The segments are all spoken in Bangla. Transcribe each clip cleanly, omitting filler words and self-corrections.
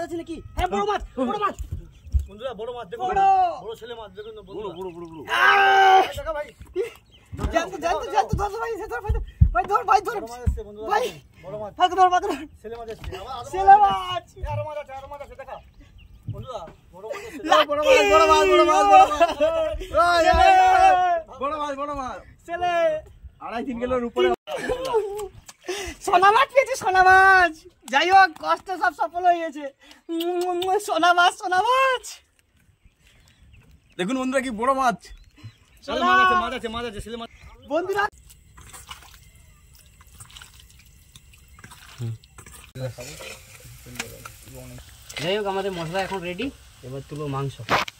যাচ্ছে নাকি? হ্যাঁ বড় মাছ বন্ধুরা, বড় মাছ দেখো, বড় ছেলে মাছ দেখুন বন্ধুরা, বড় দেখা ভাই, জানতো ধর ভাই, ভাই ধর ভাই, ধর মাছ আসছে বন্ধুরা, ভাই, বড় মাছ, ধর ছেলে মাছ আসছে, ছেলে মাছ, আরো মাছ আছে দেখা বন্ধুরা, বড় মাছ আসছে, বড় মাছ ছেলে 2.5-3 কিলোর উপরে সোনা মাছ পেয়েছি, সোনা মাছ। যাই হোক, কষ্ট সব সফল হয়ে গেছে। সোনা মাছ দেখুন বন্ধুরা, কি বড় মাছ। মাছ আছে ছেলে মাছ বন্ধুরা। যাই হোক, আমাদের মশলা এখন রেডি, এবার তুলো মাংস।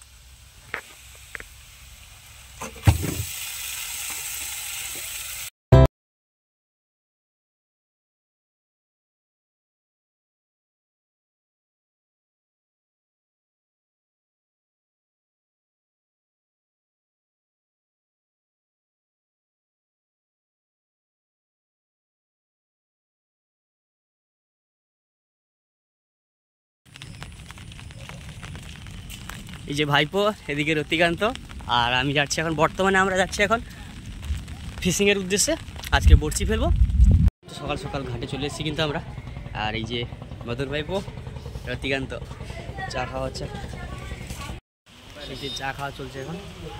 এই যে ভাইপো, এদিকে রতিকান্ত, আর আমি যাচ্ছি এখন, বর্তমানে আমরা যাচ্ছি এখন ফিশিংয়ের উদ্দেশ্যে। আজকে বড়শি ফেলবো। সকাল সকাল ঘাটে চলে এসেছি কিন্তু আমরা। আর এই যে মদন ভাইপো, রতিকান্ত, চা খাওয়া হচ্ছে, এই যে চা খাওয়া চলছে এখন।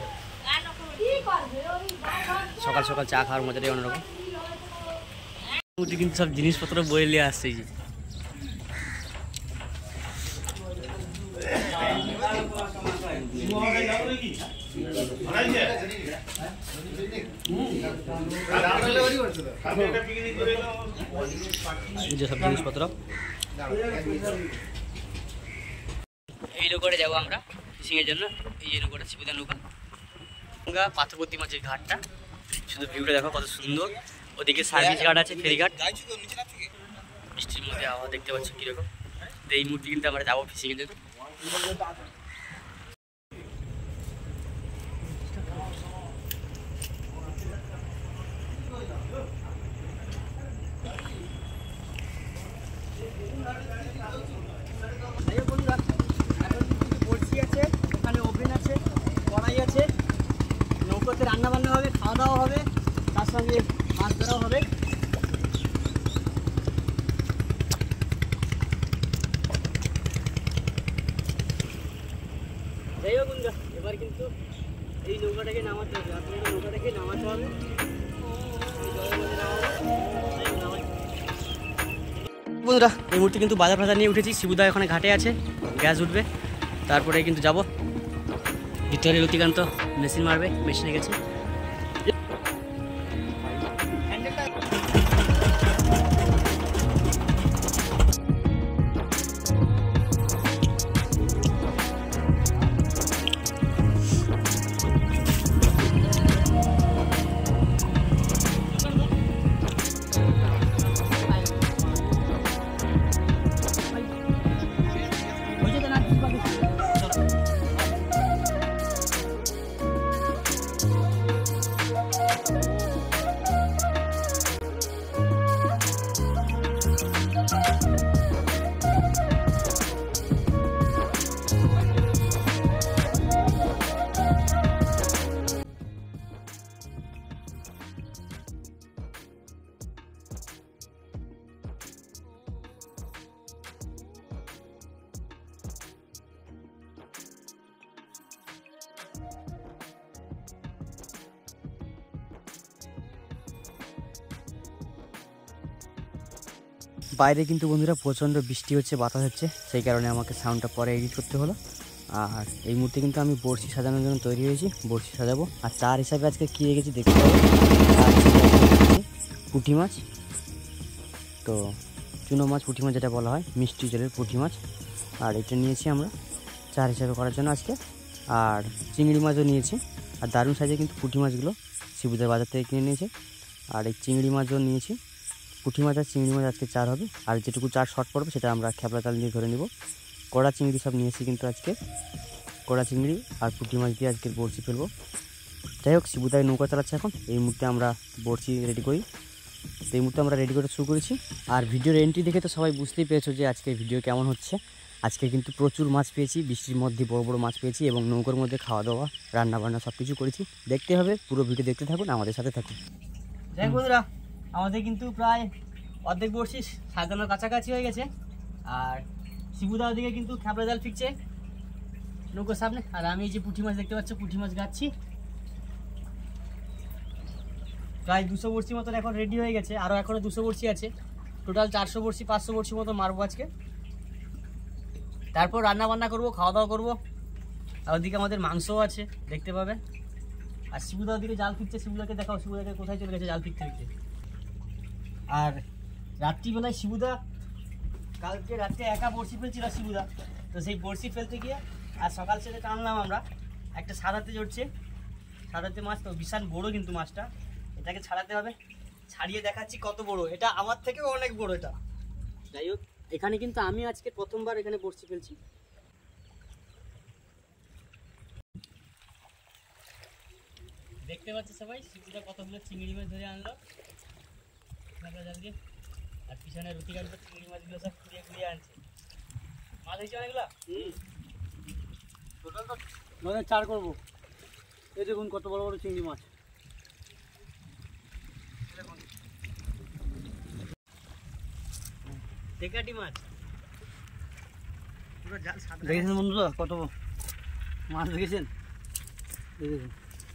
সকাল সকাল চা খাওয়ার মজাটাই অন্যরকম। কিন্তু সব জিনিসপত্র বয়ে নিয়ে আসছে। এই যে সব জিনিসপত্র এই নৌকাটা যাবো আমরা ফিশিংয়ের জন্য। এই যে নৌকাটা, শিবুদা নৌকা, পাথরবর্তী মাছের ঘাটটা। শুধু ভিউটা দেখো কত সুন্দর। ওদিকে সার্ভিস ঘাট আছে, ফেরিঘাট। বৃষ্টির মধ্যে আবহাওয়া দেখতে পাচ্ছ কীরকম। তো এই মুহূর্তে কিন্তু আমরা যাবো ফিশিংয়ের জন্য। বড়শি আছে, ওখানে ওভেন আছে, কড়াই আছে, নৌকোতে রান্না বান্না হবে, খাওয়া দাওয়া হবে, তার সঙ্গে মাছ ধরাও হবে। যাই হোক বন্ধুরা, এবার কিন্তু এই নৌকাটাকে নামাতে হবে, আপনাদের নৌকাটাকে নামাতে হবে। বন্ধুরা, এই মুহূর্তে কিন্তু বাজার ফাজার নিয়ে উঠেছি। শিবুদা ওখানে ঘাটে আছে, গ্যাস উঠবে, তারপরে কিন্তু যাব ভিতরে। রতিকান্ত মেশিন মারবে, মেশিনে গেছে। বাইরে কিন্তু বন্ধুরা প্রচণ্ড বৃষ্টি হচ্ছে, বাতাস হচ্ছে, সেই কারণে আমাকে সাউন্ডটা পরে এডিট করতে হলো। আর এই মুহূর্তে কিন্তু আমি বড়শি সাজানোর জন্য তৈরি হয়েছি, বড়শি সাজাবো। আর চার হিসাবে আজকে কী রেখেছি দেখতে পাবো। পুঁটি মাছ, তো চুনো মাছ, পুঁটি মাছ যেটা বলা হয়, মিষ্টি জলের পুঁটি মাছ। আর এটা নিয়েছি আমরা চার হিসাবে করার জন্য আজকে। আর চিংড়ি মাছও নিয়েছি। আর দারুণ সাইজে কিন্তু পুঁটি মাছগুলো শিবুদের বাজার থেকে কিনে নিয়েছে। আর এই চিংড়ি মাছও নিয়েছি। পুঁটি মাছ আর চিংড়ি মাছ আজকে চার হবে। আর যেটুকু চার শর্ট পড়বে সেটা আমরা খেপলা জাল দিয়ে ধরে নেব। কড়া চিংড়ি সব নিয়েছি কিন্তু আজকে, কড়া চিংড়ি আর পুঁটি মাছ দিয়ে আজকে বড়শি ফেলবো। যাই হোক, শিবুদায় নৌকা চালাচ্ছে এখন। এই মুহূর্তে আমরা বড়শি রেডি করি। তো এই মুহূর্তে আমরা রেডি করে শুরু করেছি। আর ভিডিওর এন্ট্রি দেখে তো সবাই বুঝতেই পেরেছো যে আজকে ভিডিও কেমন হচ্ছে। আজকে কিন্তু প্রচুর মাছ পেয়েছি, বৃষ্টির মধ্যে বড় বড় মাছ পেয়েছি এবং নৌকোর মধ্যে খাওয়া দাওয়া রান্নাবান্না সব কিছু করেছি। দেখতে হবে, পুরো ভিডিও দেখতে থাকুন, আমাদের সাথে থাকুন। যাই বন্ধুরা, আমাদের কিন্তু প্রায় অর্ধেক বড়শি সাজানোর কাছাকাছি হয়ে গেছে। আর শিবুদা ওদিকে কিন্তু খেপড়া জাল ফিকছে নৌকোর সামনে, আর আমি এই যে পুঁটি মাছ দেখতে পাচ্ছি, পুঁটি মাছ গাচ্ছি। প্রায় 200 বড়শি মতন এখন রেডি হয়ে গেছে, আরও এখনও 200 বড়শি আছে। টোটাল 400 বড়শি 500 বড়শি মতো মারবো আজকে। তারপর রান্না বান্না করবো, খাওয়া দাওয়া করবো। আর ওদিকে আমাদের মাংসও আছে, দেখতে পাবে। আর শিবুদা ওদিকে জাল ফিরছে, শিবুদাকে দেখাও, শিবুদাকে কোথায় চলে গেছে জাল ফিরতে ফিরতে। আর রাত্রিবেলায় শিবুদা কালকে রাত্রে একা বড়শি ফেলছিল শিবুদা, তো সেই বড়শি ফেলতে গিয়ে আর সকাল থেকে টানলাম আমরা, একটা সাদাতে জড়ছে, সাদাতে মাছ তো বিশাল বড় কিন্তু মাছটা, এটাকে ছাড়াতে হবে। ছাড়িয়ে দেখাচ্ছি কত বড়, এটা আমার থেকেও অনেক বড় এটা। যাই হোক, এখানে কিন্তু আমি আজকে প্রথমবার এখানে বড়শি ফেলছি। দেখতে পাচ্ছি সবাই, শিবুদা কতগুলো চিংড়ি মাছ ধরে আনলো জাল দিয়ে, আর পিছনে রুটিকান্ত চিংড়ি মাছগুলো সব ঘুরিয়ে ঘুরিয়ে আনছে। মাছ হয়েছে অনেকগুলো, টোটাল তো 4 করবো। এই দেখুন কত বড় বড় চিংড়ি মাছ। টেকাটি মাছ পুরো জাল সাদা। দেখেছেন বন্ধুরা কত মাছ দেখেছেন? এই দেখুন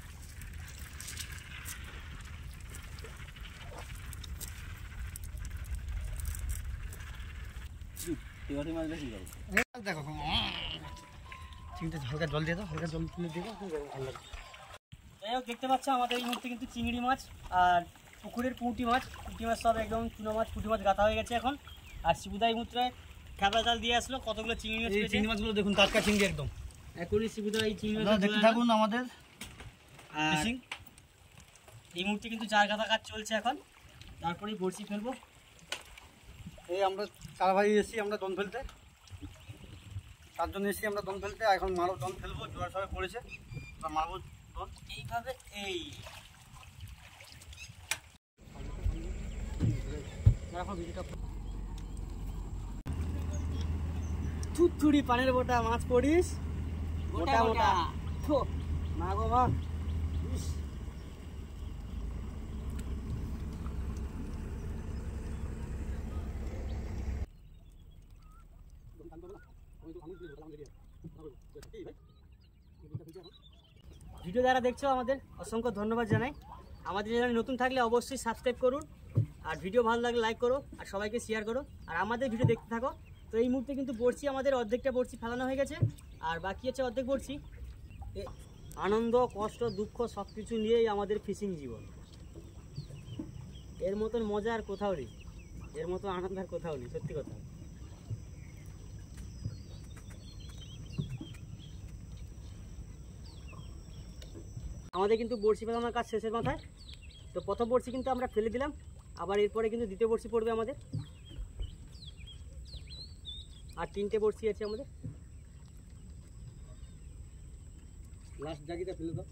মাছ দেখি দেখো, চিংড়িটা হালকা জল দিয়ে দাও, হালকা জল তুলে দিয়ে দাও, ভালো লাগবে। যাই হোক, দেখতে পাচ্ছ আমাদের এই মুহূর্তে কিন্তু চিংড়ি মাছ আর পুকুরের পুঁটি মাছ সব একদম চুনো মাছ, পুঁটি মাছ গাঁথা হয়ে গেছে এখন। আর শিবুদা এই মুহূর্তে খেপড়া জাল দিয়ে আসলো, কতগুলো চিংড়ি মাছ। এই চিংড়ি মাছগুলো দেখুন, টাটকা চিংড়ি একদম। এখনই শিবুদা এই চিংড়ি মাছ দেখতে থাকুন আমাদের ফিশিং। এই মুহূর্তে কিন্তু চার গাঁথা কাজ চলছে এখন, তারপরেই বড়শি ফেলবো। এই আমরা 4 ভাই এসেছি আমরা দন ফেলতে, 4 জন এসেছি আমরা দন ফেলতে। এখন মারো দন ফেলবো, জোয়ার সবাই পড়েছে, আমরা মারবো দন এইভাবে। এই থুতথুড়ি পানের বোটা মাছ পড়িস, মোটা মোটা না গো মা। ভিডিও যারা দেখছো আমাদের অসংখ্য ধন্যবাদ জানাই। আমাদের চ্যানেল নতুন থাকলে অবশ্যই সাবস্ক্রাইব করুন, আর ভিডিও ভালো লাগলে লাইক করো, আর সবাইকে শেয়ার করো, আর আমাদের ভিডিও দেখতে থাকো। তো এই মুহূর্তে কিন্তু বড়শি আমাদের অর্ধেকটা বড়শি ফেলানো হয়ে গেছে, আর বাকি আছে অর্ধেক বড়শি। আনন্দ, কষ্ট, দুঃখ সব কিছু নিয়েই আমাদের ফিশিং জীবন। এর মতন মজা আর কোথাও নেই, এর মতো আনন্দ আর কোথাও নেই, সত্যি কথা। আমাদের কিন্তু বড়শি ফেলানোর কাজ শেষের মাথায়। তো প্রথম বড়শি কিন্তু আমরা ফেলে দিলাম, আবার এরপরে কিন্তু দ্বিতীয় বড়শি পড়বে আমাদের, আর 3টে বড়শি আছে আমাদের। লাস্ট জাগিটা ফেলে দাও।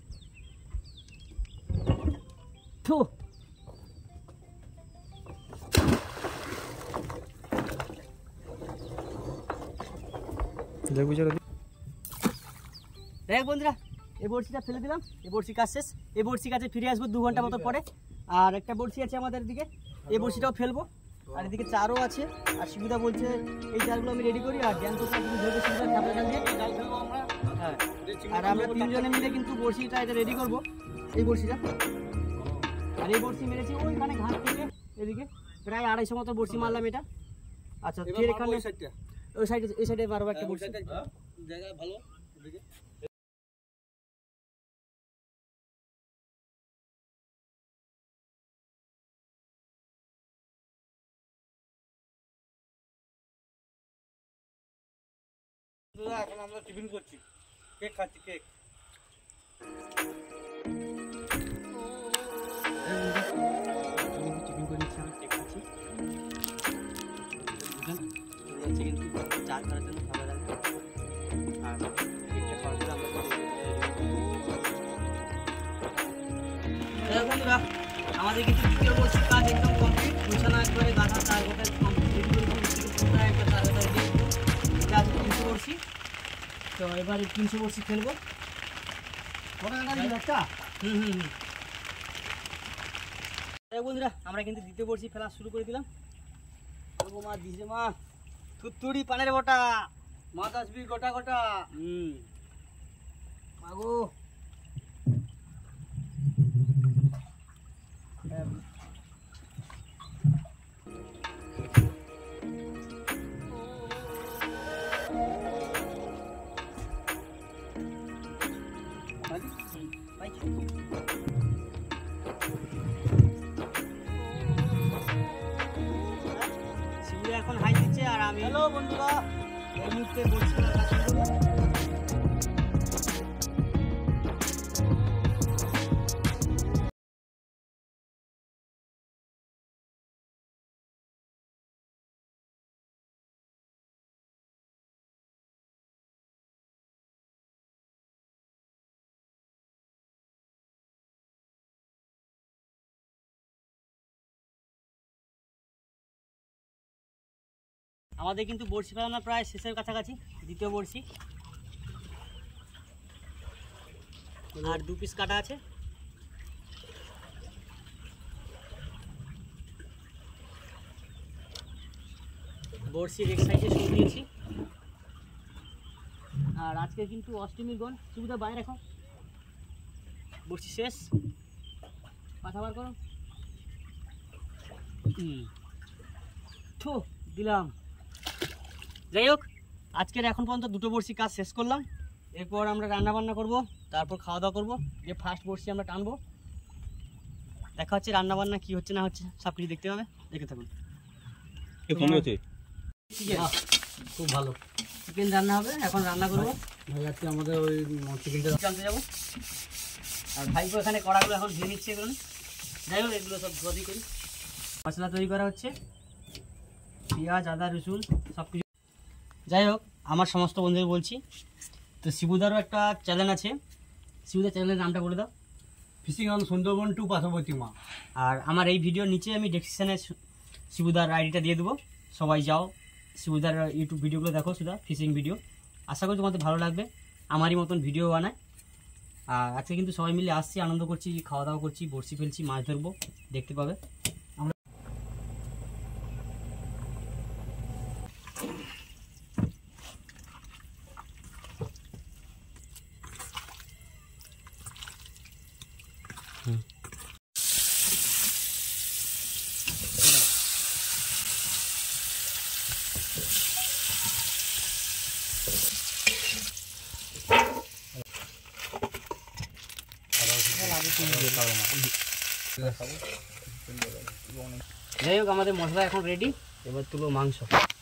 দেখ বন্ধুরা, এই বড়শিটা ফেলে দিলাম, এই বড়শি কাজ শেষ। এই বড়শি কাছে ফিরে আসবো 2 ঘন্টা মতো পরে। আর একটা বড়শি আছে আমাদের দিকে, এই বড়শিটাও ফেলবো। আর এদিকে চারও আছে, আর শিবুদা বলছে এই চারগুলো আমি রেডি করি, আর জ্যান্ত চার কিন্তু ধরবে শিবুদা খেপড়া জাল দিয়ে। হ্যাঁ, আর আমরা 3 জনে মিলে কিন্তু বড়শিটা এটা রেডি করবো, এই বড়শিটা। আর এই বড়শি মেরেছি ওইখানে ঘাট থেকে এদিকে, প্রায় 250 মতো বড়শি মারলাম এটা। আচ্ছা, ফের এখানে ওই সাইডে, এই সাইডে বারবার একটা বড়শি। জায়গা ভালো এদিকে। এখন আমরা টিফিন করছি, কেক খাচ্ছি, কেক। টিফিন করে নিচ্ছি, আমি কেক খাচ্ছি। হচ্ছে কিন্তু চা করার জন্য খাবার লাগবে, আর কেকটা খাওয়ার জন্য আমরা বন্ধুরা আমাদের কিন্তু দ্বিতীয় বছর কাজ একদম কমপ্লিট, গুছানো একবারে গাঁথা তার গোটা কমপ্লিট। তো এবারে 300 বড়শি ফেলবো। কটা কাটা দিবি একটা? এই বন্ধুরা আমরা কিন্তু দ্বিতীয় বড়শি ফেলা শুরু করে দিলাম। ও মা দিছে মা, থুতুড়ি পানের বটা, মাছ আসবি গোটা গোটা। মাগো শিবু এখন হাই দিচ্ছে আর আমি হ্যালো বন্ধুরা এই মুহূর্তে বলছি না কাজ শুরু করবো। আমাদের কিন্তু বড়শি ফেলানো প্রায় শেষের কাছাকাছি, দ্বিতীয় বড়শি আর 2 পিস কাটা আছে। বড়শির এক সাইডে শুরু দিয়েছি। আর আজকে কিন্তু অষ্টমীর গণ, সুবিধা বাইরে রাখো, বড়শি শেষ, পাঠা বার করো, দিলাম। যাই হোক আজকের এখন পর্যন্ত 2টো বড়শি কাজ শেষ করলাম। এরপর আমরা রান্না বান্না করব, তারপর খাওয়া দাওয়া করবো। যে ফার্স্ট বড়শি আমরা টানবো, দেখা হচ্ছে রান্না বান্না কি হচ্ছে না হচ্ছে সব কিছু দেখতে পাবে, দেখে থাকুন। খুব ভালো চিকেন রান্না হবে, এখন রান্না করবো। ভাই আজকে আমাদের ওই চিকেনটা জানতে যাবো। আর ভাইপো এখানে কড়াগুলো এখন ধুয়ে নিচ্ছে এগুলো। যাই হোক এগুলো সব ধোয়াধুয়ি করি। মশলা তৈরি করা হচ্ছে, পেঁয়াজ আদা রসুন সব কিছু। যাই হোক আমার সমস্ত বন্ধুদের বলছি, তো শিবুদারও একটা চ্যানেল আছে, শিবুদার চ্যানেলের নামটা বলে দাও। ফিশিং অন সুন্দরবন টু পার্শ্ববর্তী মা। আর আমার এই ভিডিওর নিচে আমি ডেসক্রিপশানে শিবুদার আইডিটা দিয়ে দেবো, সবাই যাও শিবুদার ইউটিউব ভিডিওগুলো দেখো, শুধু ফিশিং ভিডিও। আশা করি তোমাদের ভালো লাগবে, আমারই মতন ভিডিও বানায়। আর আজকে কিন্তু সবাই মিলে আসছি, আনন্দ করছি, খাওয়া দাওয়া করছি, বড়শি ফেলছি, মাছ ধরবো, দেখতে পাবে। যাই হোক আমাদের মশলা এখন রেডি, এবার তুলো মাংস।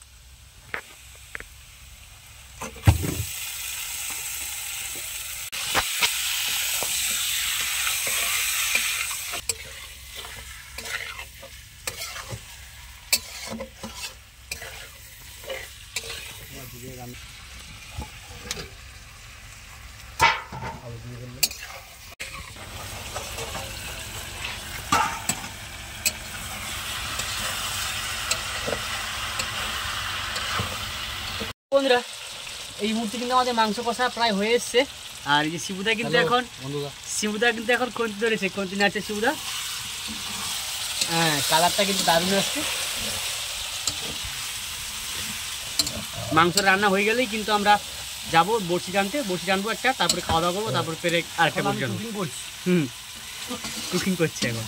বন্ধুরা এই মুহূর্তে কিন্তু আমাদের মাংস কষা প্রায় হয়ে এসছে। আর এই যে শিবুদা কিন্তু এখন কঞ্চি ধরেছে, কঞ্চি নাড়ছে শিবুদা। হ্যাঁ কালারটা কিন্তু দারুণ আসছে। মাংস রান্না হয়ে গেলেই কিন্তু আমরা যাবো বড়শি টানবো একটা, তারপরে খাওয়া দাওয়া করবো, তারপরে ফের আরেকটা বড়শি টানবো। কুকিং করছি এখন।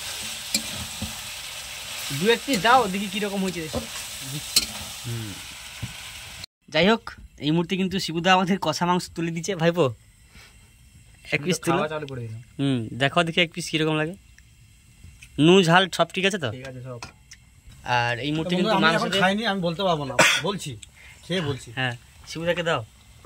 2-1 পিস দাও দেখি কিরকম হয়েছে। যাই হোক এই মুহূর্তে কিন্তু শিবুদা আমাদের কষা মাংস তুলে দিচ্ছে। ভাইপো 1 পিস তুলো। দেখো দেখি 1 পিস কিরকম লাগে, নুন ঝাল সব ঠিক আছে তো? ঠিক আছে সব। আর এই মুহূর্তে কিন্তু মাংস খাইনি, আমি বলতে পারবো না, বলছি সে বলছি। হ্যাঁ শিবুদাকে দাও।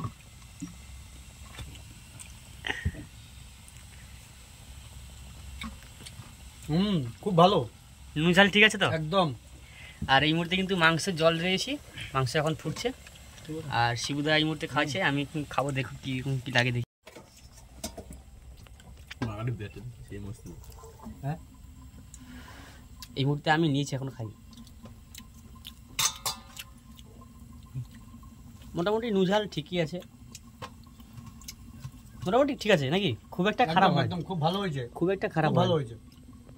খুব ভালো, নুন ঝাল ঠিক আছে তো একদম। আর এই মুহূর্তে কিন্তু মাংসের জল রয়েছি, মাংস এখন ফুটছে। আর শিবুদা এই মুহূর্তে খাচ্ছে, আমি খাবো, দেখো কিরকম কি লাগে দেখি। হ্যাঁ এই মুহূর্তে আমি নিয়েছি, এখন খাই। মোটামুটি নুন ঝাল ঠিকই আছে, মোটামুটি ঠিক আছে নাকি? খুব একটা খারাপ হয়, একদম খুব ভালো হয়েছে, খুব একটা খারাপ খুব ভালো হয়। হয়েছে।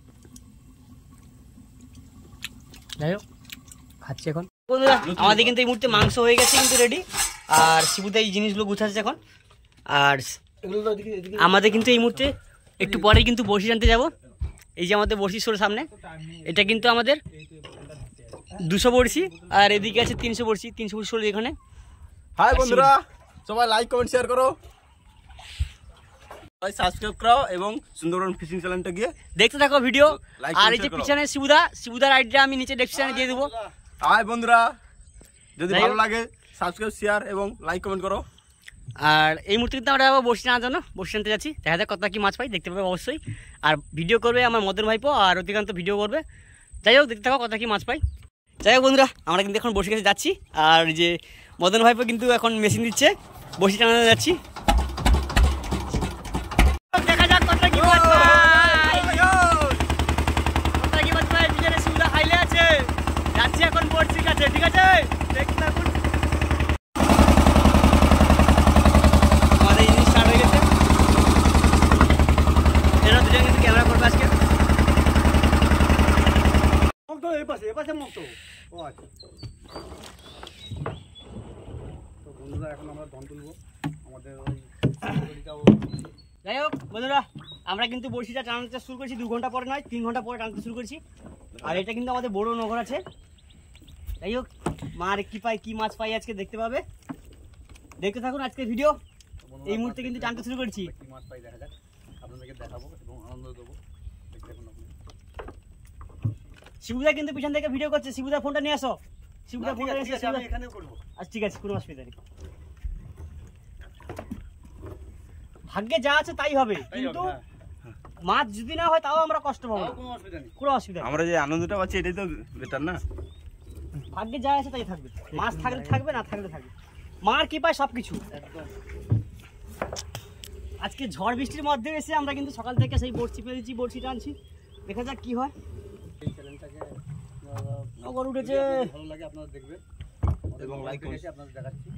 যাই হোক, খাচ্ছি এখন। বন্ধুরা আমাদের কিন্তু এই মুহূর্তে মাংস হয়ে গেছে কিন্তু রেডি, আর শিবুদা এই জিনিসগুলো গুছাচ্ছে এখন। আর এগুলো তো এদিকে এদিকে আমাদের কিন্তু এই মুহূর্তে একটু পরে কিন্তু বড়শি টানতে যাব। এই যে আমাদের বড়শি শোর সামনে, এটা কিন্তু আমাদের 200 বড়শি, আর এদিকে আছে 300 বড়শি। 300 বড়শি শোর এখানে। হাই বন্ধুরা, সবাই লাইক কমেন্ট শেয়ার করো, সবাই সাবস্ক্রাইব করো এবং সুন্দরবন ফিশিং চ্যানেলটা গিয়ে দেখতে থাকো ভিডিও। Like, আর এই যে share করো। পিছনে শিবুদার আইডিটা আমি নিচে ডেসক্রিপশনে দিয়ে দেবো। হাই বন্ধুরা, যদি যাই ভালো হোক। লাগে সাবস্ক্রাইব শেয়ার এবং লাইক কমেন্ট করো। আর এই মুহূর্তে কিন্তু আমরা আবার বড়শি টানার জন্য বড়শি টানতে যাচ্ছি। দেখা যাক কত কি মাছ পাই, দেখতে পাবে অবশ্যই। আর ভিডিও করবে আমার মদন ভাইপো, আর অধিকান্ত ভিডিও করবে। যাই হোক, দেখতে থাকো কত কি মাছ পাই। যাই হোক বন্ধুরা, আমরা কিন্তু এখন বড়শি কাছে যাচ্ছি। আর যে মদন ভাইপো কিন্তু এখন মেশিন দিচ্ছে, বড়শি টানাতে যাচ্ছি। দেখা যাক কত কি মাছ পাই, কত কি মাছ পাই। পিছনে শিবুদা হাইলে আছে, যাচ্ছি এখন বড়শির কাছে, ঠিক আছে? দেখতে থাকুন। আমাদের ইঞ্জিন স্টার্ট হয়ে গেছে। এরা দুজন কিন্তু ক্যামেরা করবে আজকে। মুখ তো এই পাশে মুখ তো। ও আচ্ছা। তো বন্ধুরা এখন আমরা ধান তুলবো, আমাদের ওই গড়িটাও যাই হোক বন্ধুরা, আমরা কিন্তু বড়শিটা টানতে শুরু করেছি 2 ঘন্টা পরে নয়, 3 ঘন্টা পরে টানতে শুরু করেছি। আর এটা কিন্তু আমাদের বড় নগর আছে। যাই হোক, মার কি পাই, কি মাছ পাই আজকে দেখতে পাবে। দেখতে থাকুন আজকে ভিডিও। এই মুহূর্তে কিন্তু টানতে শুরু করেছি। কি মাছ পাই দেখা যাক, আপনাদেরকে দেখাবো এবং আনন্দ দেবো। দেখতে থাকুন আপনি। শিবুদা কিন্তু পিছন থেকে ভিডিও করছে। শিবুদা ফোনটা নিয়ে আসো, শিবুদা ফোনটা নিয়ে ঠিক এসো। আছে, আমি এখানেও করবো। আচ্ছা ঠিক আছে, কোনো অসুবিধা নেই। ভাগ্যে যা আছে তাই হবে, কিন্তু হ্যাঁ, মাছ যদি না হয় তাও আমরা কষ্ট পাবো না, কোনো অসুবিধা নেই। কোনো অসুবিধা নেই। আমরা যে আনন্দটা পাচ্ছি এটাই তো বেটার না। ভাগ্যে যা আছে তাই থাকবে, মাছ থাকলে থাকবে, না থাকলে থাকবে। মার কি পায় সবকিছু। একদম আজকে ঝড় বৃষ্টির মধ্যে এসে আমরা কিন্তু সকাল থেকে সেই বড়শি পেরেছি, বড়শি টানছি। দেখা যাক কি হয়। এই চ্যানেলটাকে নগর উঠেছে। ভালো লাগে আপনারা দেখবেন এবং like করুন। আপনাদের দেখাচ্ছি।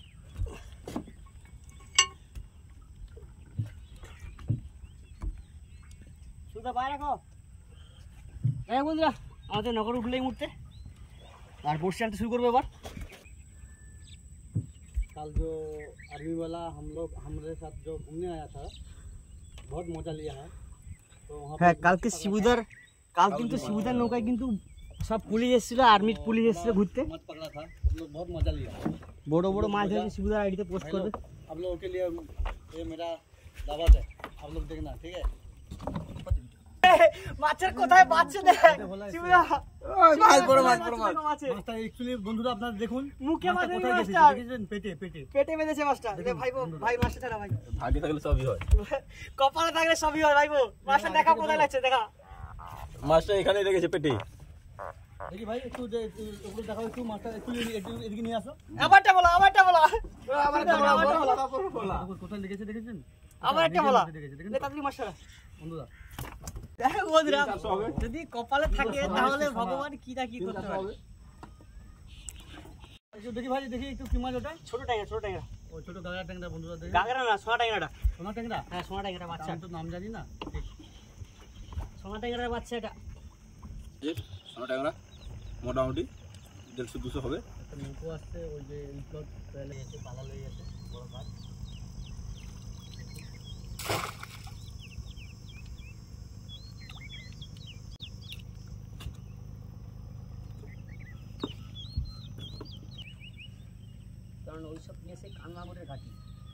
সুদা পায় রাখো। যাই হোক বন্ধুরা, আমাদের নগর উঠলে এই মুহূর্তে, আর বড়শি টানতে শুরু করবো এবার। कल जो आर्मी वाला हमारे साथ जो घूमने आया था, बहुत मजा लिया है। तो वहाँ হ্যাঁ, কালকে কিন্তু শিবুদার নৌকায় কিন্তু সব পুলিশ এসেছিল, আর্মির পুলিশ এসেছিল ঘুরতে। मत पकड़ा था, हम लोग बहुत मजा लिया। বড় বড় মাছ ধরেছে, শিবুদার আইডিতে পোস্ট भाई করবে। लोग, आप लोगों के लिए ये मेरा दावत है, आप लोग देखना, ठीक है? মাছের কোথায় বাচ্চা দেখ শিবুদা, মাছ বড় মাছ, বড় মাছ। মাছে মাছটা एक्चुअली বন্ধুরা আপনারা দেখুন, মুখে মাছটা মাছের কোথায় গেছে মাছটা। দেখেছেন? পেটে পেটে। পেটে বেঁধেছে মাছটা। দে ভাই ভাই মাছটা ছাড়া ভাই, ভাগ্যে থাকলে সবই হয়। কপালে থাকলে সবই হয় ভাইবো। মাছটা দেখা কোথায় লাগছে দেখা। মাছটা এখানে রেখেছে পেটে। দেখি ভাই একটু ওগুলো দেখাও, একটু মাছটা একটু এদিকে নিয়ে আসো। আবারটা বলো, আবারটা বলো, কোথায় লেগেছে দেখেছেন? আবার একটা বলা। দেখেছেন লে তাড়াতাড়ি মাছটা বন্ধুরা। দেখো বন্ধুরা, যদি কপালে থাকে তাহলে ভগবান কি না কি করতে পারে। একটু দেখি ভাই, দেখি একটু কি মাছ ওটা? ছোট ট্যাংরা, ছোট ট্যাংরা, ও ছোট গাগরা ট্যাংরা বন্ধুরা দেখি। গাগরা না, সোনা ট্যাংরাটা। সোনা ট্যাংরা? হ্যাঁ, সোনা ট্যাংরা বাচ্চা, আমি তো নাম জানি না ঠিক। সোনা ট্যাংরার বাচ্চা এটা। সোনা ট্যাংরা মোটামুটি 150-200 হবে। একটা নৌকো আসছে, ওই যে ইনফ্লোট এসে পালা লেগে গেছে বড় মাছ। কারণ ওইসব প্লেসে কান্নাগরের ঘাটি।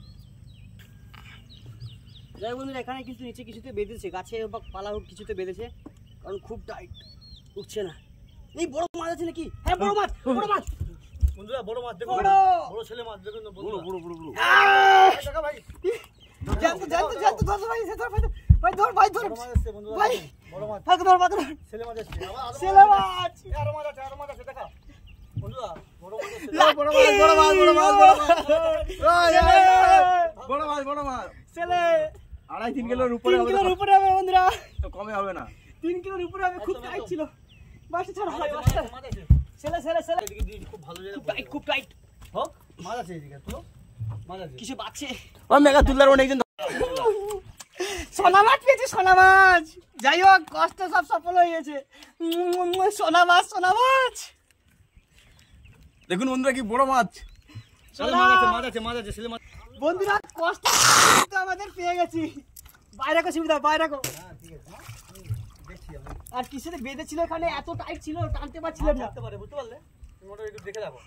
যাই বন্ধুরা, এখানে কিন্তু নিচে কিছুতে বেঁধেছে, গাছে বা পালা হোক কিছুতে বেঁধেছে, কারণ খুব টাইট, উঠছে না। এই বড় মাছ আছে নাকি? হ্যাঁ, বড় মাছ, বড় মাছ। বন্ধুরা বড় মাছ দেখুন, বড়। বড় ছেলে মাছ দেখুন না বড় বন্ধুরা। বড় বড় বড়। দেখা ভাই, জানতো ধর ভাই, ভাই ধর, ভাই ধর, বড় মাছ আসছে বন্ধুরা, ভাই। দেখুন, বড় মাছ, ভাগ ধর, ভাগ ধর। ছেলে মাছ আসছে। ছেলে মাছ। আরো মাছ আছে, আরো মাছ আছে, দেখা বন্ধুরা, বড় মাছ আসছে। লাকি। বড় মাছ, বড় মাছ, বড় মাছ, বড় মাছ। বড় মাছ, বড় মাছ। ছেলে 2.5-3 কিলোর উপরে 3 হবে কিলোর তো? উপরে হবে বন্ধুরা, তো কমে হবে না। 3 কিলোর উপরে হবে। খুব একদম, টাইট একদম। ছিল। বাসে ছাড়া মাছ ভাই, আছে, বাসে। মাছ আছে। ছেলে ছেলে ছেলে, এদিকে দিয়ে খুব ভালো জায়গা, খুব টাইট, খুব টাইট। হোক মাছ আছে এদিকে, তো মাছ আছে। কিছু বাচ্চে। ও মেগা তুলার অনেকজন সোনা মাছ পেয়েছি, সোনা মাছ। যাই হোক, কষ্ট সব সফল হয়ে গেছে। সোনা মাছ, সোনা মাছ। দেখুন বন্ধুরা কি বড় মাছ। মাছ আছে ছেলে মাছ। বন্ধুরা কষ্ট তো আমাদের পেয়ে গেছি। বাইরে রাখো শিবুদা, বাইরে রাখো। আর কিসে বেঁধে ছিল এখানে, এত টাইট ছিল টানতে পারছিলাম না। বুঝতে পারলে তুমি ওটা একটু দেখে যাবো।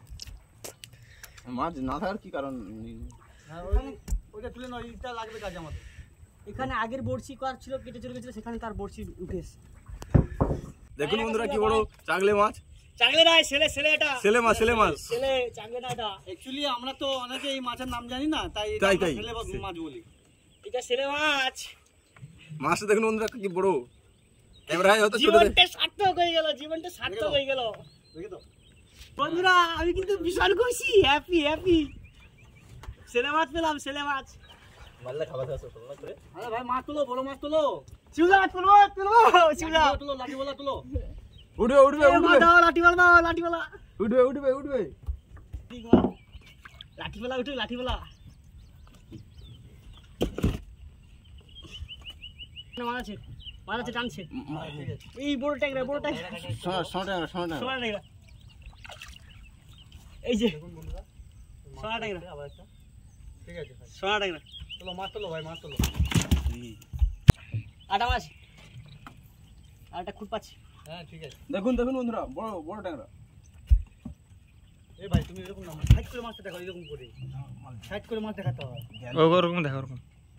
মাছ না থাকার কি কারণ? হ্যাঁ ওইটা তুলে নাও, এইটা লাগবে কাজে আমাদের। এখানে আগের বড়শি কর ছিল, কেটে চলে গেছিল, সেখানে তার বড়শি উঠে এসে। দেখুন বন্ধুরা কি বড় চাংলে মাছ। চাংলে নাই, ছেলে ছেলে এটা। ছেলে মাছ, ছেলে মাছ। ছেলে, চাংলে না এটা। অ্যাকচুয়ালি আমরা তো অনেকে এই মাছের নাম জানি না, তাই তাই। ছেলে মাছ বলি। এটা ছেলে মাছ। মাছটা দেখুন বন্ধুরা কি বড়। ক্যামেরায় হয়তো ছোট জীবনটা সার্থক হয়ে গেল, জীবনটা সার্থক হয়ে গেল। দেখে তো বন্ধুরা আমি কিন্তু ভীষণ খুশি, হ্যাপি হ্যাপি। ছেলে মাছ পেলাম, ছেলে মাছ। মারলে খাবার দাও সব না করে। আরে ভাই মাছ তুলো, বড় মাছ তুলো। শিবুদা মাছ তুলবো, তুলবো শিবুদা। তুলো, লাঠি বলা তুলো। উঠবে উঠবে উঠবে দাও লাঠিওয়ালা, দাও লাঠিওয়ালা। উঠবে উঠবে উঠবে। লাঠিওয়ালা উঠে, লাঠিওয়ালা। মাছ আছে, মাছ আছে, টানছে। এই বড় ট্যাংরা, বড় ট্যাংরা। সোনা সোনা ট্যাংরা। এই যে সোনা ট্যাংরা, আবার একটা। ঠিক আছে ভাই, সোনা ট্যাংরা। তুলো মাছ তুলো ভাই, মাছ তুলো। আটা মাছ, আটা খুব পাচ্ছি। হ্যাঁ ঠিক আছে। দেখুন দেখুন বন্ধুরা বড় বড় ট্যাংরা। এই ভাই তুমি এরকম না, সাইড করে মাছটা দেখো, এরকম করে সাইড করে মাছ দেখাতে হয়। ওরকম দেখো ওরকম।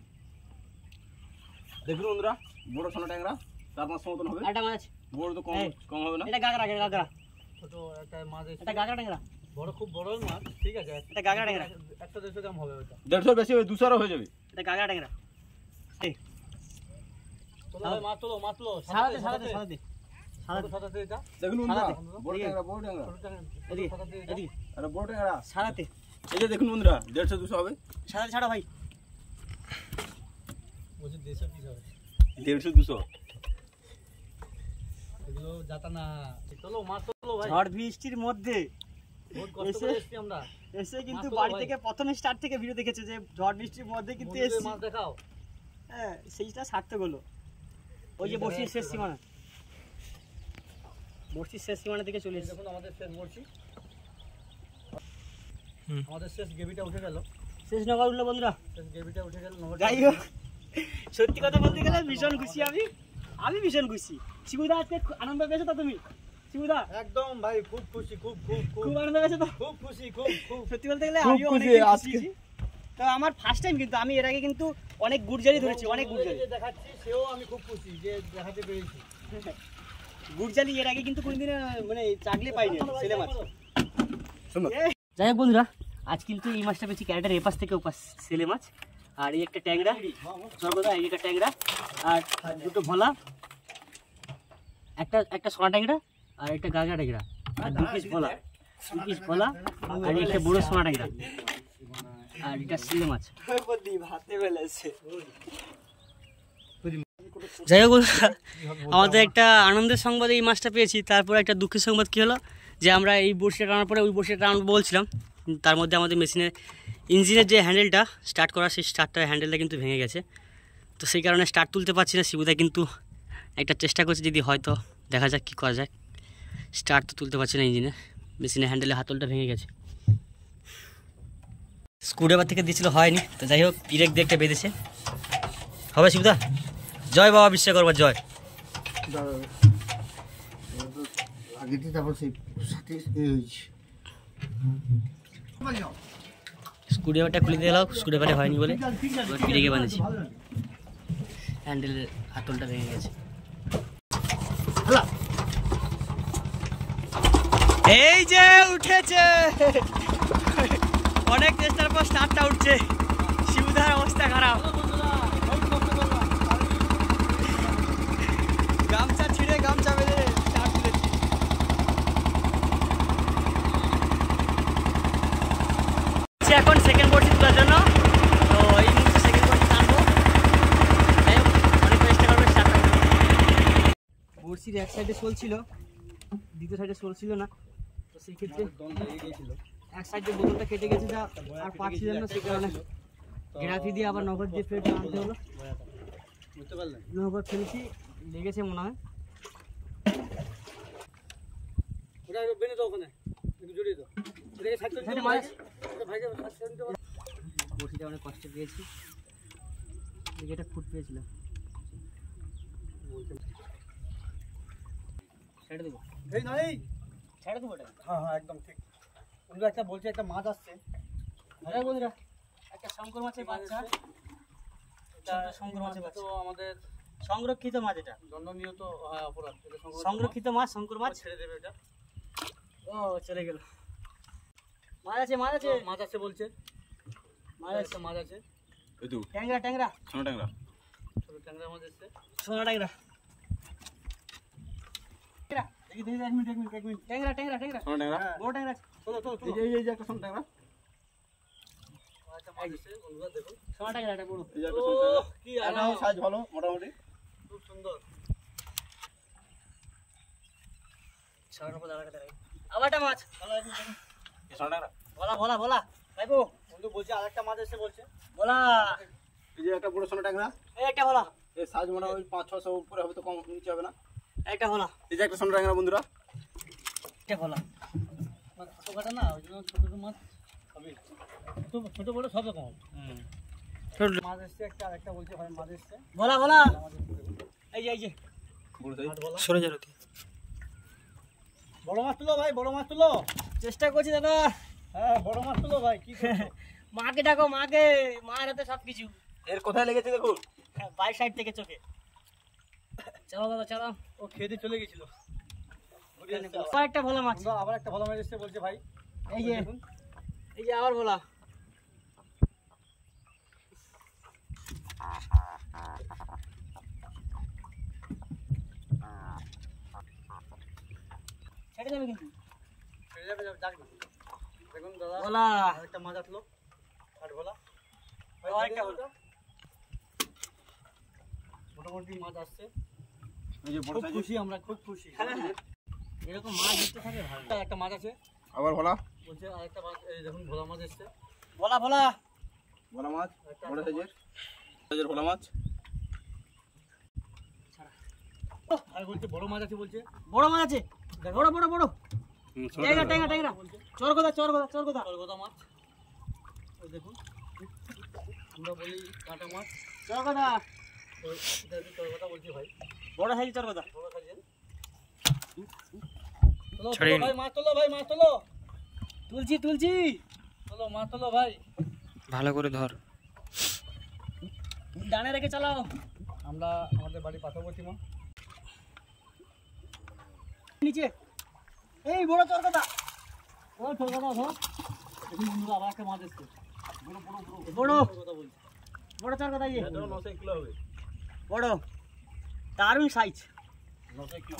দেখুন বন্ধুরা বড় সোনা ট্যাংরা 4-5 মতন হবে। আটা মাছ। বড় তো কম এই। কম হবে না। এটা গাগরা, গাগরা। ছোট একটা মাছ এসে- এটা গাগরা ট্যাংরা, বড় খুব বড় মাছ, ঠিক আছে। এটা গাগরা ট্যাংরা, 100-150 গ্রাম হবে ওটা। 150 বেশি হবে, 200 হয়ে যাবে। এটা গাগরা ট্যাংরা। এই তুলো ভাই, মাছ তুলো, মাছ তুলো। সারাতে, সারাতে, সারাতে। সাদাতে এটা। দেখুন বন্ধুরা সারাতে। বড় ট্যাংরা বড় ট্যাংরা। ছোট ট্যাংরা, এদিকে, সাদাতে এটা। এদিকে। আরে বড় ট্যাংরা। সারাতে, এই যে দেখুন বন্ধুরা 150-200 হবে। সারাতে ছাড়ো ভাই। বলছি 150 পিস হবে। 150-200। এগুলো যাতা না। চলো মাছ তুলো ভাই। ঝড় বৃষ্টির মধ্যে বহুত কষ্ট করে এসেছি আমরা। এসে কিন্তু মাছ তোলো বাড়ি ভাই। থেকে প্রথম স্টার্ট থেকে ভিডিও দেখেছে যে ঝড় বৃষ্টির মধ্যে কিন্তু বন্ধুদের এসেছি। মাছ দেখাও। হ্যাঁ, সেইটা সার্থক হলো। ওই যে বর্ষির শেষ সীমানা, বর্ষির শেষ সীমানা থেকে চলে এসেছে। দেখুন আমাদের শেষ বলছি, আমাদের শেষ গেবিটা উঠে গেল। শেষ নগর উঠলো বন্ধুরা। শেষ গেবিটা উঠে গেল। যাই হোক, সত্যি কথা বলতে গেলে ভীষণ খুশি আমি ভীষণ খুশি। শিবুদা আজকে আনন্দ পেয়েছো তো তুমি? শিবুদা একদম ভাই খুব খুশি, খুব খুব খুব খুব আনন্দ পেয়েছো তো? খুব খুশি, খুব খুব। সত্যি বলতে গেলে খুব আমিও খুশি অনেক আজকে। খুশি। তো আমার ফার্স্ট টাইম, কিন্তু আমি এর আগে কিন্তু অনেক গুড়জারি ধরেছি, অনেক গুড়জারি। যে দেখাচ্ছি সেও আমি খুব খুশি যে দেখাতে পেরেছি। গুড়জালি এর আগে কিন্তু কোনদিন মানে চাগলে পাইনি ছেলে মাছ। শোনো যাই হোক বন্ধুরা, আজ কিন্তু এই মাছটা পেয়েছি ক্যারেটার এপাশ থেকে ওপাশ, ছেলে মাছ। আর এই একটা ট্যাংরা, সর্বদা এই একটা ট্যাংরা, আর দুটো ভোলা, একটা সোনা ট্যাংরা, আর একটা গাগরা ট্যাংরা, আর 2 পিস ভোলা, 2 পিস ভোলা, আর একটা বড় সোনা ট্যাংরা, আর এটা ছেলে মাছ। যাই হোক বন্ধুরা, আমাদের একটা আনন্দের সংবাদ এই মাছটা পেয়েছি। তারপর একটা দুঃখের সংবাদ কী হলো, যে আমরা এই বড়শিটা টানার পরে ওই বড়শিটা টানাবো বলছিলাম, তার মধ্যে আমাদের মেশিনের ইঞ্জিনের যে হ্যান্ডেলটা স্টার্ট করা, সেই স্টার্টটার হ্যান্ডেলটা কিন্তু ভেঙে গেছে। তো সেই কারণে স্টার্ট তুলতে পারছি না। শিবুদা কিন্তু একটা চেষ্টা করছে, যদি হয়তো দেখা যাক কী করা যায়। স্টার্ট তো তুলতে পারছি না ইঞ্জিনে, মেশিনের হ্যান্ডেলের হাতলটা ভেঙে গেছে। স্ক্রুড্রাইভার থেকে দিয়েছিল, হয়নি। তো যাই হোক, পিরেক দিয়ে একটা বেঁধেছে, হবে শিবুদা? জয় বাবা বিশ্বকর্মা জয়। স্ক্রুড্রাইভারটা খুলে দিয়ে গেল, স্ক্রুড্রাইভারে হয়নি বলে পিরেকে বাঁধেছি, হ্যান্ডেলের হাতলটা ভেঙে গেছে। এই যে উঠেছে, অনেক চেষ্টার পর স্টার্টটা উঠছে। শিবুদার অবস্থা খারাপ, গামছা ছিঁড়ে গামছা বেঁধে স্টার্ট তুলেছি। এখন সেকেন্ড বড়শি তোলার জন্য, তো এই মুহূর্তে সেকেন্ড বড়শি টানবো। যাই হোক, অনেক চেষ্টা করবে স্টার্টটা। বড়শির এক সাইডে শোল ছিল, দ্বিতীয় সাইডে শোল ছিল না, তো সেই ক্ষেত্রে এক সাইডে বোতলটা কেটে গেছে, যা আর পাচ্ছিলাম না, সেই কারণে গ্রাফি দিয়ে আবার নগদ দিয়ে ফের আনতে হলো। বুঝতে পারলেন? নৌকর ফেলছি, লেগেছে মনে হয়। ওটা বেঁধে দাও ওখানে, একটু জড়িয়ে দাও। এটাকে সাইড করে সাইডে দিতে মাছ। ওটা ভাইকে সাইড করে দিতে পারো? বড়শিটা অনেক কষ্ট পেয়েছি, এটা খুঁট পেয়েছিলাম। ছেড়ে দেবো, এই নাই। ছেড়ে দেবো ওটা। হ্যাঁ হ্যাঁ একদম ঠিক। বন্ধুরা একটা বলছে একটা মাছ আসছে। আরে বন্ধুরা, একটা শঙ্কর মাছের বাচ্চা, এটা শঙ্কর মাছের বাচ্চা, তো আমাদের সংরক্ষিত মাছ, এটা দণ্ডনীয় তো অপরাধ। এটা সংরক্ষিত মাছ, শঙ্কর মাছ। ছেড়ে দেবে এটা। ও চলে গেল। মাছ আছে, মাছ আছে, মাছ আছে বলছে, মাছ আছে, একটা মাছ আছে। এই তো ট্যাংরা, ট্যাংরা, সোনা ট্যাংরা। ছোট ট্যাংরা মাছ এসছে। সোনা ট্যাংরা, দেখি দেখি, এক মিনিট এক মিনিট এক মিনিট। ট্যাংরা, ট্যাংরা, ট্যাংরা, সোনা ট্যাংরা। হ্যাঁ, বড় ট্যাংরা আছে। চলো চলো চলো। এই যে একটা সোনা ট্যাংরা। একটা মাছ এসছে বন্ধুরা, দেখুন সোনা ট্যাংরা, এটা বড়। এই যে একটা সোনা ট্যাংরা। কি এটাও সাইজ ভালো মোটামুটি। খুব সুন্দর। সোনার উপর দাঁড়া দাঁড়া। আবার একটা মাছ, এই সোনা ট্যাংরা। ভোলা, ভোলা, ভোলা, ভাইবো, বন্ধু বলছে আরেকটা মাছ এসছে বলছে। ভোলা, এই যে একটা বড় সোনা ট্যাংরা। এই একটা ভোলা, এই সাইজ মোটামুটি 500-600 উপরে হবে, তো কম নিচে হবে না। একটা ভোলা, এই যে একটা সোনা ট্যাংরা বন্ধুরা। একটা ভোলা। মাছ ছোট কাটা না, ওই জন্য ছোট ছোট মাছ হবে। ছোট বড় সব রকম হবে। মাছ এসছে একটা, আরেকটা বলছে ভাই মাছ এসছে। ভোলা, ভোলা, মাছ এসছে দেখুন। এই যে, এই যে, বড় সাইজ। মাছ বলা। সরে যাও। বড় মাছ তুলো ভাই, বড় মাছ তুলো। চেষ্টা করছি দাদা। হ্যাঁ বড় মাছ তুলো ভাই, কি করছো? মাকে ডাকো, মাকে, মায়ের হাতে সব কিছু। এর কোথায় লেগেছে দেখুন। বাই সাইড থেকে চোখে। চলো দাদা, চলো। ও খেতে চলে গেছিল। আবার একটা ভোলা মাছ, বন্ধুরা, আবার একটা ভালো মাছ এসছে বলছে ভাই। এই যে, দেখুন। এই যে আবার ভোলা। ছেড়ে যাবে কিন্তু। ছেড়ে যাবে, যাবে, যাক না। দেখুন দাদা, ভোলা, আরেকটা মাছ আসলো। কাঠ ভোলা। আরেকটা ভোলা। মোটামুটি মাছ আসছে। এই যে বড় খুব সাইজ। খুশি আমরা, খুব খুশি। এরকম মাছ ধরতে থাকে ভালো। একটা মাছ আছে আবার ভোলা। বলছে, আরেকটা মাছ, এই দেখুন ভোলা মাছ এসছে। ভোলা, ভোলা, ভোলা মাছ বড় সাইজের। সাইজের ভোলা মাছ। আর বলছে বড় মাছ আছে বলছে। বড় মাছ আছে, বড় বড় বড়। সোনা ট্যাংরা, ট্যাংরা। ট্যাংরা, ট্যাংরা, চরগোদা, চরগোদা, চরগোদা, কলকাতা মাছ। ওই দেখুন, আমরা বলি কাঁটা মাছ। চরগোদা, ওই এটা হচ্ছে কলকাতা বলছি ভাই, বড় সাইজ চরগোদা। বড় সাইজের। তোলো, তোলো ভাই, মাছ তোলো ভাই, মাছ তোলো। তুলছি, তুলছি। তোলো, মাছ তোলো ভাই। ভালো করে ধর। ডানে রেখে চালাও। আমরা আমাদের বাড়ি পার্শ্ববর্তী মা। নিচে, এই বড় চরগোদা, ও কলকাতা ধর। দেখুন বন্ধুরা, আবার একটা মাছ এসছে। বড় বড় বড় বড়, কলকাতা বলছি। বড় চরগোদা। ইয়ে এটাও 900 কিলো হবে। বড়, দারুণ সাইজ। 900 কিলো।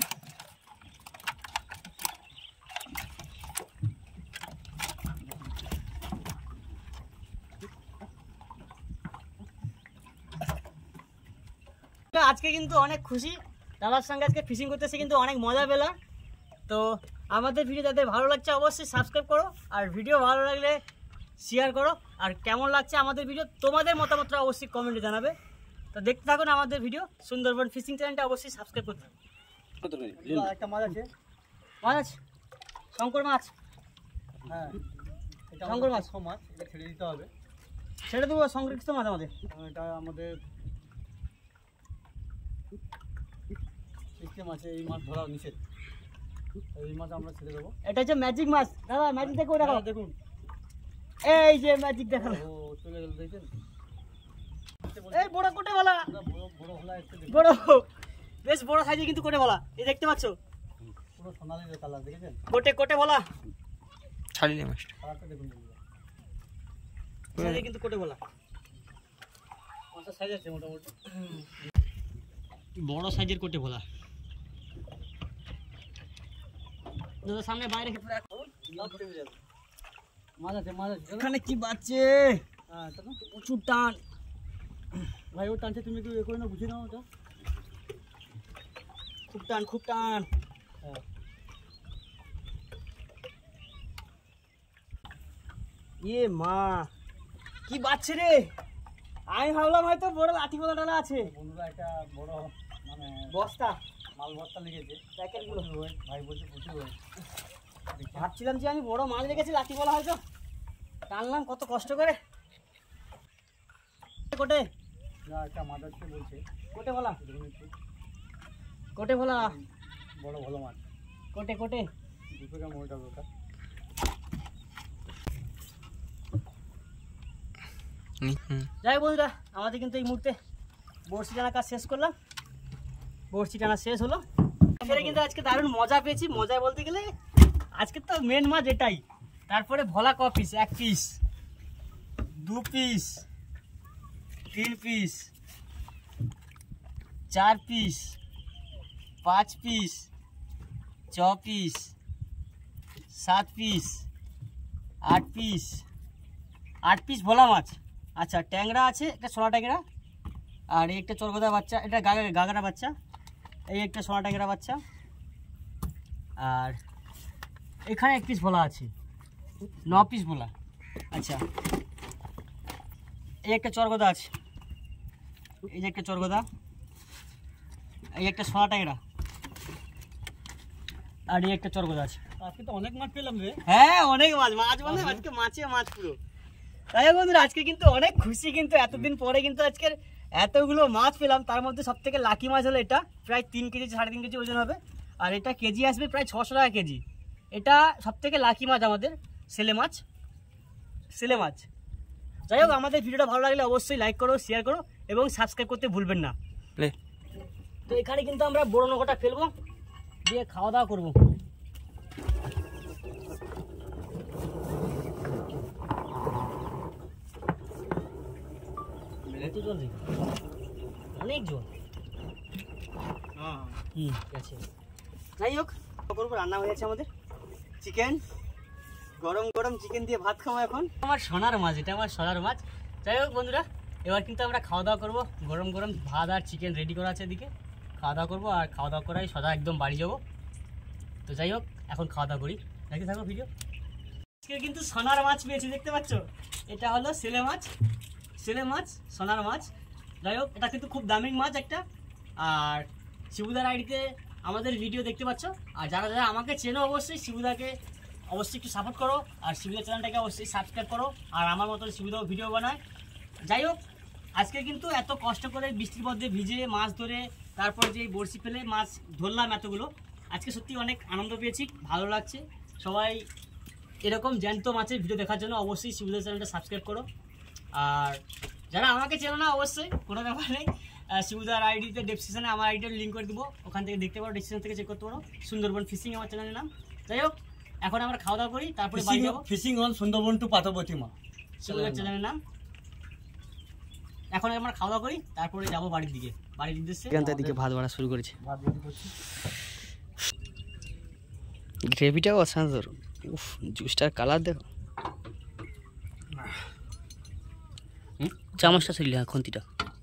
আজকে কিন্তু অনেক খুশি, দাদার সঙ্গে আজকে ফিশিং করতেছে, কিন্তু অনেক মজা পেলাম। তো আমাদের ভিডিও যাদের ভালো লাগছে অবশ্যই সাবস্ক্রাইব করো, আর ভিডিও ভালো লাগলে শেয়ার করো, আর কেমন লাগছে আমাদের ভিডিও তোমাদের মতামতটা অবশ্যই কমেন্টে জানাবে। তো দেখতে থাকুন আমাদের ভিডিও, সুন্দরবন ফিশিং চ্যানেলটা অবশ্যই সাবস্ক্রাইব করতে হবে। বন্ধুরা, আরেকটা মাছ আছে। মাছ আছে, শঙ্কর মাছ, হ্যাঁ, এটা শঙ্কর মাছ। আমাদের মাছ, এটা ছেড়ে দিতে হবে। ছেড়ে দেবো, সংরক্ষিত মাছ আমাদের। এটা আমাদের সিস্টেম আছে, এই মাছ ধরা নিষেধ। এই মাছ আমরা ছেড়ে দেবো। এটা হচ্ছে ম্যাজিক মাছ, দাদা ম্যাজিক দেখো, দেখো, হ্যাঁ, দেখুন, এই যে ম্যাজিক দেখালো। ও চলে গেল, দেখেন। এই বড় কোটে বলা, বড় বড় হলা একটু দেখুন, বড়, বেশ বড় সাইজে কিন্তু কোটে বলা, এই দেখতে পাচ্ছ, পুরো সোনালি কালার, দেখেছেন? কোটে কোটে বলা, ছাড়িনি মাছটা। কালারটা দেখুন বন্ধুরা। সাইজে কিন্তু কোটে বলা, মাছটা সাইজ আছে মোটামুটি। বড় সাইজের কোটে বলা। দাদা সামনে বাইরে মাছ আছে, মাছ আছে, চলো। এখানে কি বাচ্চে, হ্যাঁ চলো প্রচুর টান। ভাই, ও টানছে, তুমি একটু এ করে নাও, বুঝিয়ে নাও ওটা। খুব টান, খুব টান। হ্যাঁ, এ মা, কি বাচ্চে রে, আমি ভাবলাম হয়তো বড় লাঠি বলা ডালা আছে। বন্ধুরা একটা বড় মানে বস্তা মাল বস্তা লেগেছে, প্যাকেটগুলো। ভাই বলছে প্রচুর ওয়েট। ভাবছিলাম যে আমি বড় মাছ রেখেছি, লাঠি বলা হয়তো, টানলাম কত কষ্ট করে। কোটে না একটা মাছ আসছে বলছে, কোটে বলা, দেখুন একটু কোটে বলা, বড় ভালো মাছ, কোটে কোটে। 2 গ্রাম ওইটা দরকার। যাই হোক বন্ধুরা, আমাদের কিন্তু এই মুহূর্তে বড়শি টানা কাজ শেষ করলাম, বড়শি টানা শেষ হলো। সেটা কিন্তু আজকে দারুণ মজা পেয়েছি। মজা বলতে গেলে আজকে তো মেন মাছ এটাই। তারপরে ভোলা ক piece, 1 piece, 2 piece, 3 piece, 4 piece, 5 piece, 6 piece, 7 piece, 8 piece, 8 piece ভোলা মাছ। আচ্ছা, ট্যাংরা আছে একটা, সোনা ট্যাংরা, আর এই একটা চরগোদা বাচ্চা, এটা গাগরা বাচ্চা, এই একটা সোনা ট্যাংরা বাচ্চা, আর এখানে 1 পিস ভোলা আছে, 9 পিস ভোলা। আচ্ছা, এই একটা চরগোদা আছে, এই যে একটা চরগোদা, এই একটা সোনা ট্যাংরা, আর এই একটা চরগোদা আছে। আজকে তো অনেক মাছ পেলাম রে। হ্যাঁ, অনেক মাছ, মাছ মানে আজকে মাছে মাছ পুরো। তাই হোক বন্ধুরা, আজকে কিন্তু অনেক খুশি, কিন্তু এতদিন পরে কিন্তু আজকের এতগুলো মাছ পেলাম। তার মধ্যে সব থেকে লাকি মাছ হলো এটা, প্রায় 3 কেজি 3.5 কেজি ওজন হবে, আর এটা কেজি আসবে প্রায় 600 টাকা কেজি। এটা সব থেকে লাকি মাছ আমাদের, সেলে মাছ, সেলে মাছ। যাই হোক, আমাদের ভিডিওটা ভালো লাগলে অবশ্যই লাইক করো, শেয়ার করো এবং সাবস্ক্রাইব করতে ভুলবেন না। তো এখানে কিন্তু আমরা বড় নৌকাটা ফেলবো, দিয়ে খাওয়া দাওয়া করবো। অনেক জল। ঠিক আছে, যাই হোক করবো। রান্না হয়ে গেছে আমাদের চিকেন, গরম গরম চিকেন দিয়ে ভাত খাবো এখন। আমার সোনার মাছ, এটা আমার সোনার মাছ। যাই হোক বন্ধুরা, এবার কিন্তু আমরা খাওয়া দাওয়া করবো। গরম গরম ভাত আর চিকেন রেডি করা আছে এদিকে, খাওয়া দাওয়া করবো। আর খাওয়া দাওয়া করাই সদা একদম বাড়ি যাবো। তো যাই হোক, এখন খাওয়া দাওয়া করি, দেখতে থাকো ভিডিও। আজকে কিন্তু সোনার মাছ পেয়েছি, দেখতে পাচ্ছ, এটা হলো সেলে মাছ, সেলে মাছ, সোনার মাছ। যাই হোক, এটা কিন্তু খুব দামি মাছ একটা। আর শিবুদার আইডিতে আমাদের ভিডিও দেখতে পাচ্ছ। আর যারা যারা আমাকে চেনো, অবশ্যই শিবুদাকে অবশ্যই একটু সাপোর্ট করো, আর শিবুদার চ্যানেলটাকে অবশ্যই সাবস্ক্রাইব করো। আর আমার মতো শিবুদাও ভিডিও বানায়। যাই হোক, আজকে কিন্তু এত কষ্ট করে বৃষ্টির মধ্যে ভিজে মাছ ধরে, তারপর যে বড়শি ফেলে মাছ ধরলাম এতগুলো, আজকে সত্যি অনেক আনন্দ পেয়েছি, ভালো লাগছে। সবাই এরকম জ্যান্ত মাছের ভিডিও দেখার জন্য অবশ্যই শিবুদার চ্যানেলটা সাবস্ক্রাইব করো। আর যারা আমাকে চেনো না, অবশ্যই কোনো ব্যাপার নেই, শিবুদার আইডিতে ডেসক্রিপশনে আমার আইডির লিঙ্ক করে দেবো, ওখান থেকে দেখতে পারো, ডেসক্রিপশন থেকে চেক করতে পারো। সুন্দরবন ফিশিং আমার চ্যানেলের নাম। যাই হোক, এখন আমরা খাওয়া দাওয়া করি, তারপরে বাড়ি যাবো। Fishing on Sundarban to Patharpratima শিবুদার চ্যানেলের নাম। এখন আমরা খাওয়া দাওয়া করি, তারপরে যাবো বাড়ির দিকে, বাড়ির উদ্দেশ্যে। এখানটার দিকে ভাত বাড়া শুরু করেছে। ভাত রেডি করছি। গ্রেভিটাও অসাধারণ। উফ, জুসটার কালার দেখো। চামচটা ছিল খুন্তিটা।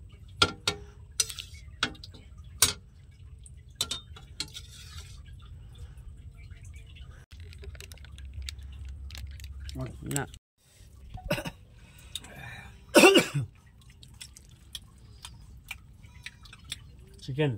না, চিকেন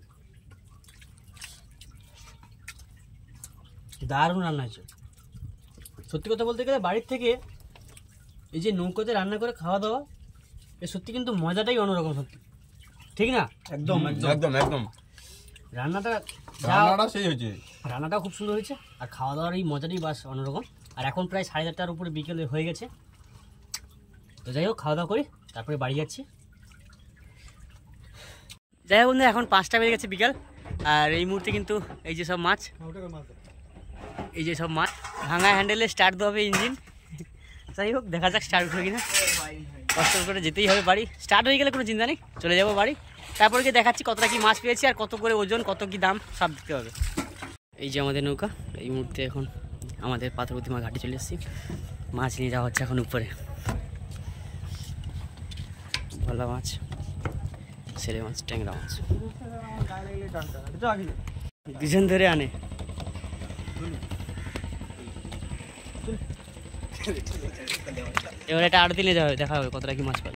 দারুণ রান্না হয়েছে। সত্যি কথা বলতে গেলে, বাড়ির থেকে এই যে নৌকোতে রান্না করে খাওয়া দাওয়া, এ সত্যি কিন্তু মজাটাই অন্যরকম, সত্যি ঠিক না? একদম একদম একদম রান্নাটা সেই হয়েছে, রান্নাটা খুব সুন্দর হয়েছে, আর খাওয়া দাওয়ার এই মজাটাই বাস অন্যরকম। আর এখন প্রায় 4:30টার উপরে বিকেলে হয়ে গেছে। তো যাই হোক, খাওয়া দাওয়া করি, তারপরে বাড়ি যাচ্ছি। যাই হোক বন্ধু, এখন 5টা বেজে গেছে বিকাল। আর এই মুহূর্তে কিন্তু এই যে সব মাছ, এই যে সব মাছ ভাঙা হ্যান্ডেলে স্টার্ট দেওয়া হবে ইঞ্জিন। যাই হোক, দেখা যাক স্টার্ট উঠবে কিনা। কষ্ট করে যেতেই হবে বাড়ি। স্টার্ট হয়ে গেলে কোনো চিন্তা নেই, চলে যাবো বাড়ি। তারপরে গিয়ে দেখাচ্ছি কতটা কি মাছ পেয়েছি, আর কত করে ওজন, কত কি দাম, সব দেখতে হবে। এই যে আমাদের নৌকা, এই মুহূর্তে এখন আমাদের পাথরপ্রতিমা ঘাটে চলে এসেছি। মাছ নিয়ে যাওয়া হচ্ছে এখন উপরে। ভোলা মাছ, সেলে মাছ, ট্যাংরা মাছ দুজন ধরে আনে। এবার এটা 8 দিনে যাবে, দেখা হবে কতটা কি মাছ পাবে।